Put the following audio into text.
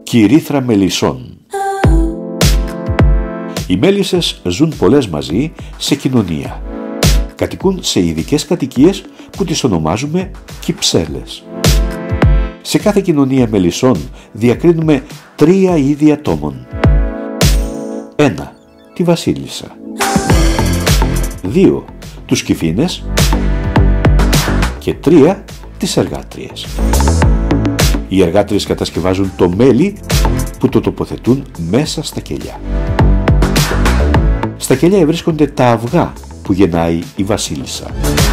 Κυρίθρα μελισσών. Οι μέλισσες ζουν πολλές μαζί σε κοινωνία. Κατοικούν σε ειδικές κατοικίες που τις ονομάζουμε κυψέλες. Σε κάθε κοινωνία μελισσών διακρίνουμε 3 είδη ατόμων. 1. Τη βασίλισσα. 2. Τους κυφήνες. Και 3. Τις εργάτριες. Οι εργάτριες κατασκευάζουν το μέλι που το τοποθετούν μέσα στα κελιά. Στα κελιά βρίσκονται τα αυγά που γεννάει η βασίλισσα.